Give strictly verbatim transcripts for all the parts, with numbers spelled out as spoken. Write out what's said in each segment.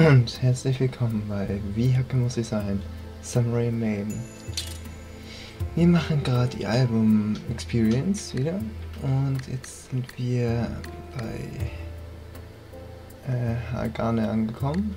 Und herzlich willkommen bei Wie Hacke muss ich sein? Samurai Maiden. Wir machen gerade die Album Experience wieder und jetzt sind wir bei äh, Hagane angekommen.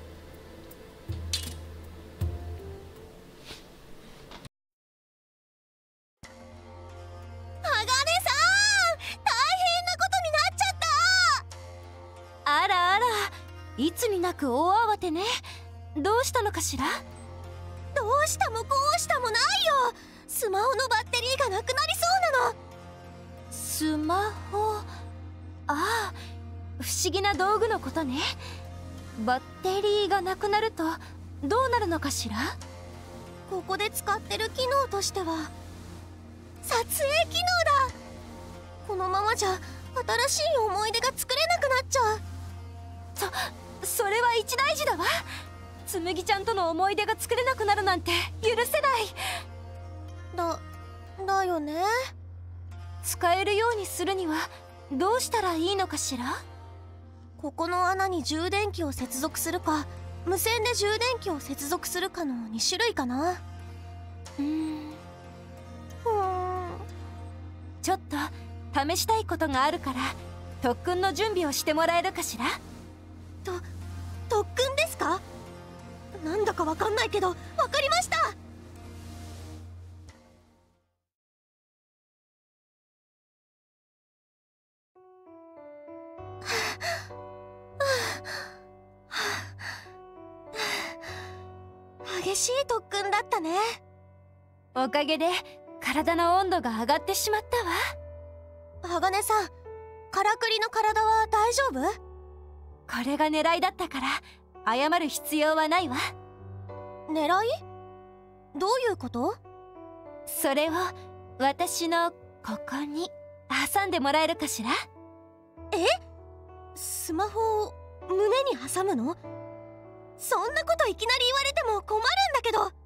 あらあら、いつになく大慌てね。どうしたのかしら。 どうしたもこうしたもないよ。スマホのバッテリーがなくなりそうなの。 スマホ、ああ、不思議な道具のことね。バッテリーがなくなるとどうなるのかしら。 ここで使ってる機能としては撮影機能だ。このままじゃ新しい思い出が作れなくなっちゃう。 そ、それは一大事だわ。つむぎちゃんとの思い出が作れなくなるなんて許せない。 だ、だよね。 使えるようにするにはどうしたらいいのかしら。 ここの穴に充電器を接続するか、無線で充電器を接続するかのに種類かな。 うーん、 うーんちょっと試したいことがあるから特訓の準備をしてもらえるかしら。 と、特訓ですか？なんだかわかんないけど、わかりました。激しい特訓だったね。 おかげで体の温度が上がってしまったわ。 鋼さん、からくりの体は大丈夫？ これが狙いだったから謝る必要はないわ。 狙い？どういうこと？ それを私のここに挟んでもらえるかしら。 え？スマホを胸に挟むの？そんなこといきなり言われても困るんだけど。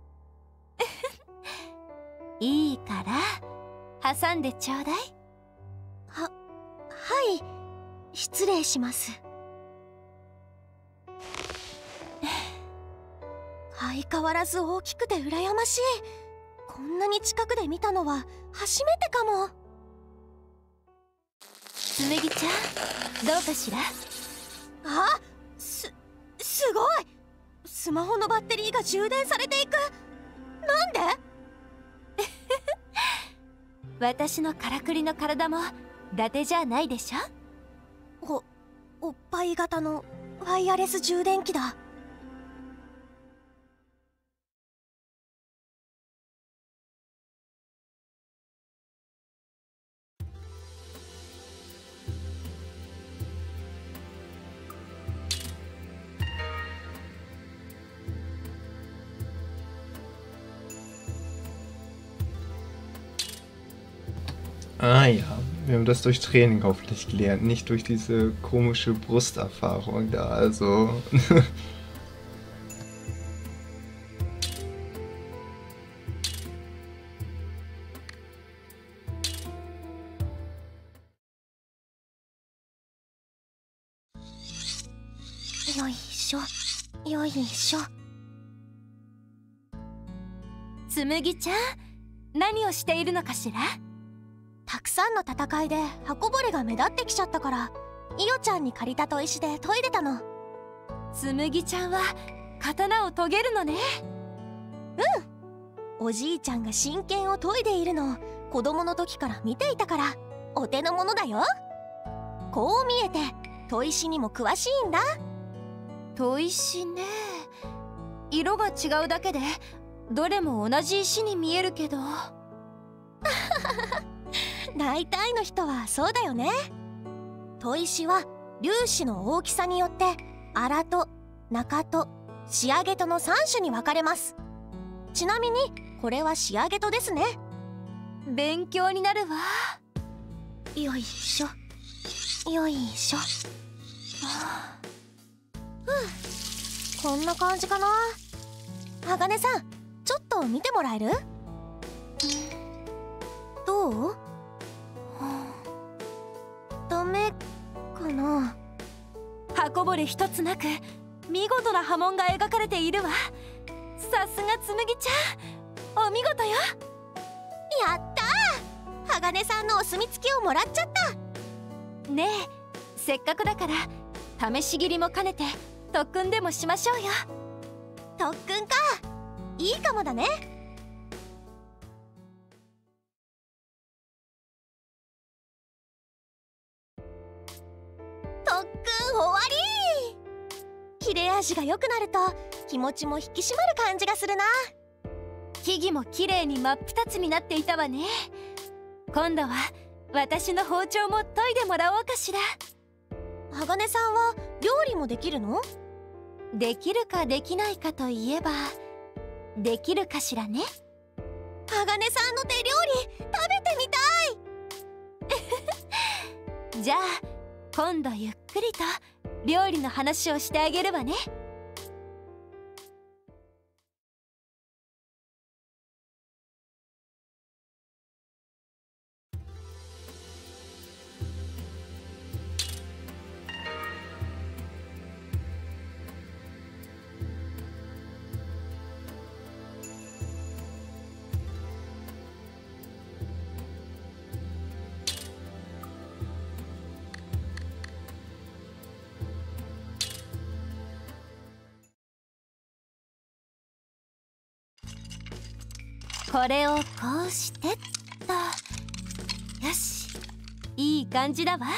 いいから挟んでちょうだい。 は、はい、失礼します。相変わらず大きくて羨ましい。こんなに近くで見たのは初めてかも。 つむぎちゃん、どうかしら。 あ、す、すごい。スマホのバッテリーが充電されていく。なんで？ 私のからくりの体も伊達じゃないでしょ。お、おっぱい型のワイヤレス充電器だ。 Ah ja, wir haben das durch Training hoffentlich gelernt, nicht durch diese komische Brusterfahrung da, also. よいしょ、よいしょ。 つむぎちゃん、何をしているのかしら。 たくさんの戦いで刃こぼれが目立ってきちゃったから、いおちゃんに借りた砥石で研いでたの。 つむぎちゃんは刀を研げるのね。 うん、おじいちゃんが真剣を研いでいるのを子供の時から見ていたから、お手の物だよ。こう見えて砥石にも詳しいんだ。 砥石ね、色が違うだけでどれも同じ石に見えるけど。 大体の人はそうだよね。砥石は粒子の大きさによって粗と中と仕上げとのさん種に分かれます。ちなみにこれは仕上げとですね。 勉強になるわ。 よいしょ、よいしょ。ふう、こんな感じかな。鋼さん、ちょっと見てもらえる？どう？ダメかな。 刃こぼれ一つなく見事な波紋が描かれているわ。さすがつむぎちゃん、お見事よ。 やったー、鋼さんのお墨付きをもらっちゃった。 ねえ、せっかくだから試し切りも兼ねて特訓でもしましょうよ。 特訓か、いいかもだね。特訓終わり。切れ味が良くなると気持ちも引き締まる感じがするな。 木々も綺麗に真っ二つになっていたわね。今度は私の包丁も研いでもらおうかしら。 鋼さんは料理もできるの？ できるかできないかといえばできるかしらね。 鋼さんの手料理食べてみたいじゃあ今度ゆっくりと料理の話をしてあげるわね。これをこうしてっと。よし、いい感じだわ。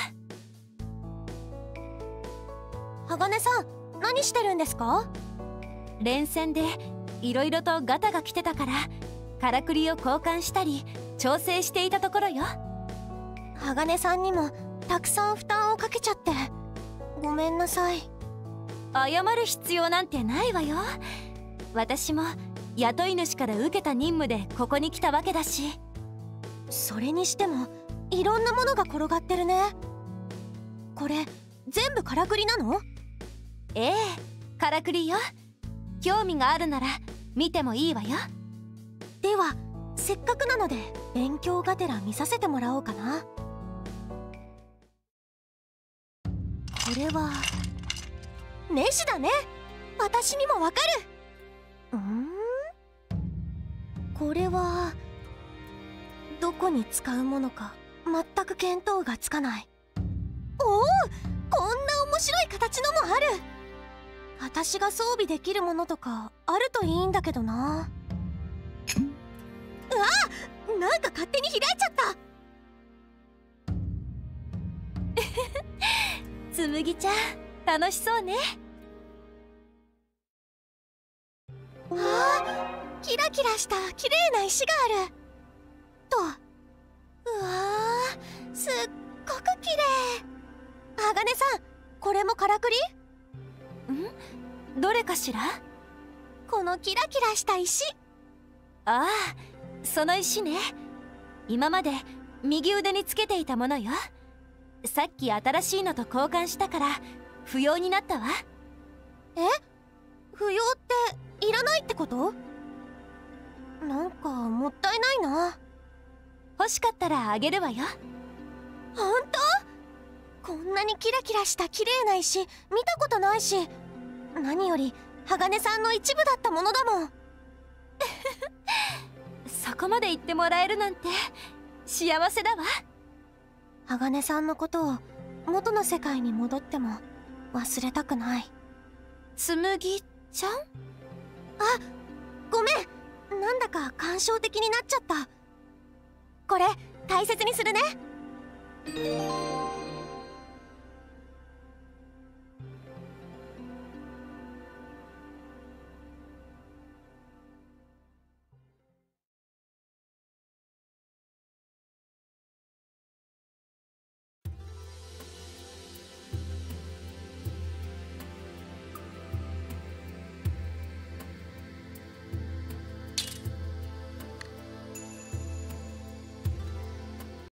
鋼さん、何してるんですか？ 連戦でいろいろとガタが来てたからからくりを交換したり調整していたところよ。 鋼さんにもたくさん負担をかけちゃってごめんなさい。 謝る必要なんてないわよ。私も雇い主から受けた任務でここに来たわけだし。 それにしてもいろんなものが転がってるね。これ全部からくりなの？ ええ、からくりよ。興味があるなら見てもいいわよ。 ではせっかくなので勉強がてら見させてもらおうかな。これはネジだね。私にもわかる。ん？これはどこに使うものか全く見当がつかない。おお、こんな面白い形のもある。私が装備できるものとかあるといいんだけどな。うわ、なんか勝手に開いちゃった。 つむぎちゃん、楽しそうね。 わあ、キラキラした綺麗な石があると。うわー、すっごく綺麗。鋼さん、これもからくり？ ん？どれかしら？ このキラキラした石。 ああ、その石ね。今まで右腕につけていたものよ。さっき新しいのと交換したから不要になったわ。 え？不要っていらないってこと？なんかもったいないな。 欲しかったらあげるわよ。 ほんと？こんなにキラキラした綺麗な石見たことないし、何より鋼さんの一部だったものだもんそこまで言ってもらえるなんて幸せだわ。 鋼さんのことを元の世界に戻っても忘れたくない。 つむぎちゃん？ あ、ごめん、なんだか感傷的になっちゃった。これ大切にするね。